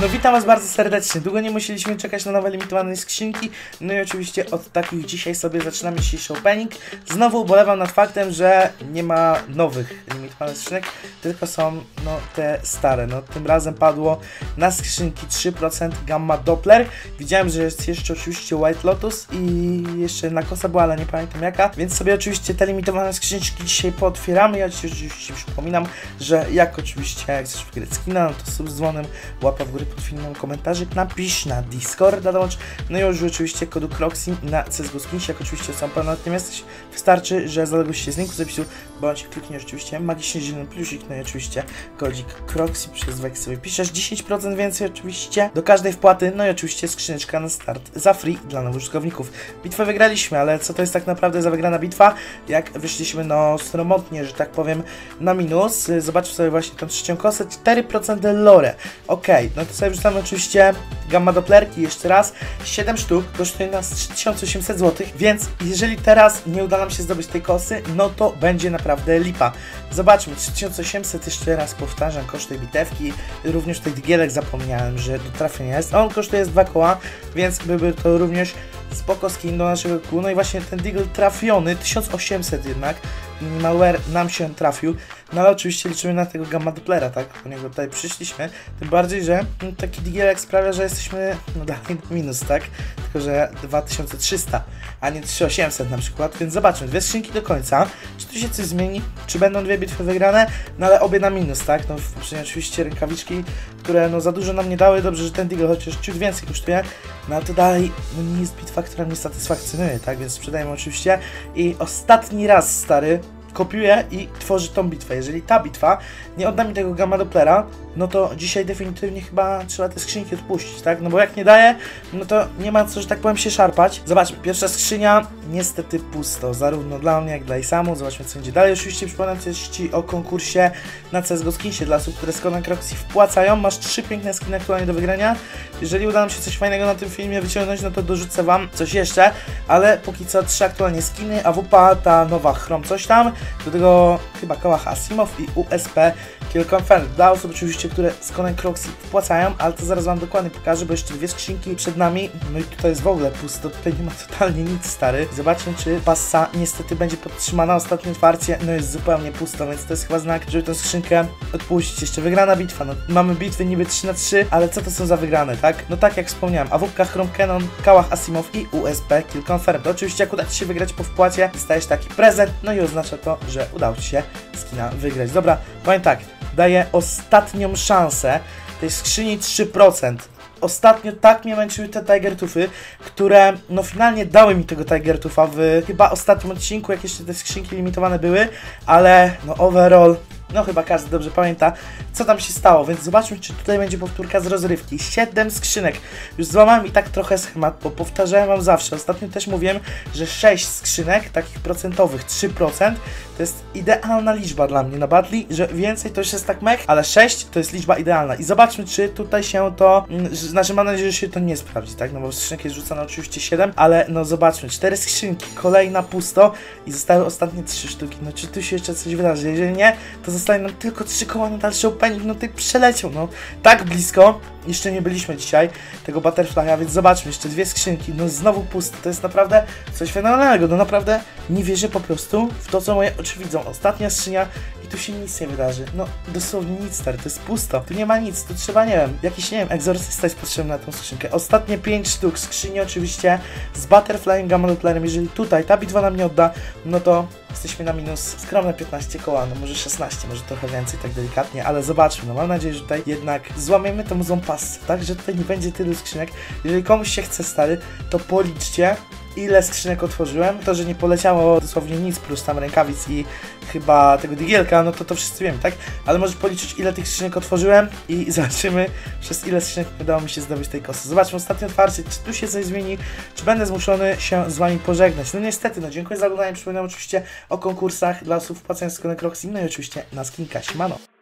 No witam was bardzo serdecznie, długo nie musieliśmy czekać na nowe limitowane skrzynki. No i oczywiście od takich dzisiaj sobie zaczynamy dzisiejszy opening. Znowu ubolewam nad faktem, że nie ma nowych limitowanych skrzynek, tylko są no te stare. No tym razem padło na skrzynki 3% Gamma Doppler. Widziałem, że jest jeszcze oczywiście White Lotus i jeszcze jedna kosa była, ale nie pamiętam jaka. Więc sobie oczywiście te limitowane skrzynki dzisiaj pootwieramy. Ja ci oczywiście przypominam, że jak oczywiście jak chcesz wygrać skina, no to sub z dzwonem, łapa w górę pod filmem, komentarzyk, napisz na Discorda, dołącz. No i już oczywiście kodu Croxy na CSGO Skinsi, jak oczywiście sam pełnoletnim jesteś, wystarczy, że zaloguj się z linku zapisu, bądź klikniesz oczywiście magicznie zielony plusik, no i oczywiście kodzik Croxy przez wek sobie piszesz 10% więcej oczywiście do każdej wpłaty, no i oczywiście skrzyneczka na start za free dla nowych użytkowników. Bitwę wygraliśmy, ale co to jest tak naprawdę za wygrana bitwa? Jak wyszliśmy no sromotnie, że tak powiem, na minus, zobaczmy sobie właśnie tą trzecią kosę, 4% lore. Okej, no to sobie wrzucamy oczywiście Gamma Dopplerki jeszcze raz, 7 sztuk, kosztuje nas 3800 zł, więc jeżeli teraz nie uda nam się zdobyć tej kosy, no to będzie naprawdę lipa. Zobaczmy, 3800, jeszcze raz powtarzam, kosztuje bitewki, również tutaj digielek zapomniałem, że do trafienia jest, on kosztuje 2 koła, więc byłby to również spoko skin do naszego kół. No i właśnie ten Deagle trafiony, 1800 jednak, malware nam się trafił, no ale oczywiście liczymy na tego Gamma Dopplera, tak, po niego tutaj przyszliśmy, tym bardziej, że taki Digielek sprawia, że jesteśmy no dalej na minus, tak, tylko że 2300, a nie 3800 na przykład, więc zobaczmy, dwie skrzynki do końca, czy tu się coś zmieni, czy będą dwie bitwy wygrane, no ale obie na minus, tak, no w poprzedniej oczywiście rękawiczki, które no za dużo nam nie dały, dobrze, że ten Deagle chociaż ciut więcej kosztuje, no ale to dalej no nie jest bitwa, która mnie satysfakcjonuje, tak, więc sprzedajemy oczywiście i ostatni raz, stary, kopiuje i tworzy tą bitwę. Jeżeli ta bitwa nie odda mi tego Gamma Dopplera, no to dzisiaj definitywnie chyba trzeba te skrzynki odpuścić, tak? No bo jak nie daje, no to nie ma co, że tak powiem, się szarpać. Zobaczmy, pierwsza skrzynia, niestety pusto, zarówno dla mnie, jak dla Isamu. Zobaczmy, co będzie dalej. Oczywiście przypominam Ci o konkursie na CSGO Skinsie dla osób, które z kodem Croxy wpłacają. Masz 3 piękne skiny aktualnie do wygrania. Jeżeli uda nam się coś fajnego na tym filmie wyciągnąć, no to dorzucę Wam coś jeszcze, ale póki co 3 aktualnie skiny, AWP, ta nowa Chrom coś tam, do tego chyba Kałach Asimov i USP Kill Confirmed. Dla osób oczywiście, które z kodem Croxy wpłacają, ale to zaraz Wam dokładnie pokażę, bo jeszcze dwie skrzynki przed nami. No i tutaj jest w ogóle pusto, tutaj nie ma totalnie nic, stary. Zobaczmy, czy passa niestety będzie podtrzymana. Ostatnie otwarcie, no jest zupełnie pusto, więc to jest chyba znak, żeby tę skrzynkę odpuścić. Jeszcze wygrana bitwa, no mamy bitwy niby 3-3, ale co to są za wygrane, tak? No tak jak wspomniałem, AWP, Chrome Cannon, Kałach Asimov i USP Kill Confirmed. Oczywiście jak uda Ci się wygrać po wpłacie, dostajesz taki prezent, no i oznacza to, że udało Ci się skina wygrać. Dobra, powiem tak, daję ostatnią szansę tej skrzyni 3%. Ostatnio tak mnie męczyły te Tiger Toothy, które no finalnie dały mi tego Tiger Tootha w chyba ostatnim odcinku, jak jeszcze te skrzynki limitowane były, ale no overall, no chyba każdy dobrze pamięta, co tam się stało, więc zobaczmy, czy tutaj będzie powtórka z rozrywki. 7 skrzynek. Już złamałem i tak trochę schemat, bo powtarzałem Wam zawsze. Ostatnio też mówiłem, że 6 skrzynek, takich procentowych, 3%, to jest idealna liczba dla mnie na Battle, że więcej to już jest tak mech, ale 6 to jest liczba idealna. I zobaczmy, czy tutaj się to, znaczy mam nadzieję, że się to nie sprawdzi, tak? No bo skrzynek jest rzucane oczywiście 7, ale no zobaczmy, 4 skrzynki, kolejna pusto i zostały ostatnie 3 sztuki. No czy tu się jeszcze coś wydarzy? Jeżeli nie, to zostanie nam tylko 3 koła na dalszy opening, no ty przeleciał, no tak blisko, jeszcze nie byliśmy dzisiaj tego Butterfly'a, więc zobaczmy, jeszcze dwie skrzynki, no znowu pusto, to jest naprawdę coś fenomenalnego, no naprawdę nie wierzę po prostu w to, co moje oczy widzą. Ostatnia skrzynia i tu się nic nie wydarzy, no dosłownie nic, stary, to jest pusto, tu nie ma nic, tu trzeba, nie wiem, jakiś, nie wiem, egzorcysta jest potrzebny na tą skrzynkę. Ostatnie 5 sztuk skrzyni oczywiście z Butterfly'em, Gamma Dopplerem. Jeżeli tutaj ta bitwa nam nie odda, no to jesteśmy na minus skromne 15 koła, no może 16, może trochę więcej, tak delikatnie, ale zobaczmy, no mam nadzieję, że tutaj jednak złamiemy tą złą pasę, tak, że tutaj nie będzie tylu skrzynek. Jeżeli komuś się chce, stary, to policzcie, ile skrzynek otworzyłem. To, że nie poleciało dosłownie nic, plus tam rękawic i chyba tego digielka, no to wszyscy wiemy, tak? Ale możesz policzyć, ile tych skrzynek otworzyłem i zobaczymy, przez ile skrzynek udało mi się zdobyć tej kosy. Zobaczmy ostatnie otwarcie, czy tu się coś zmieni, czy będę zmuszony się z Wami pożegnać. No niestety, no dziękuję za oglądanie, przypominam oczywiście o konkursach dla osób wpłacających z kodem Croxy, no i oczywiście na skinka, siemano.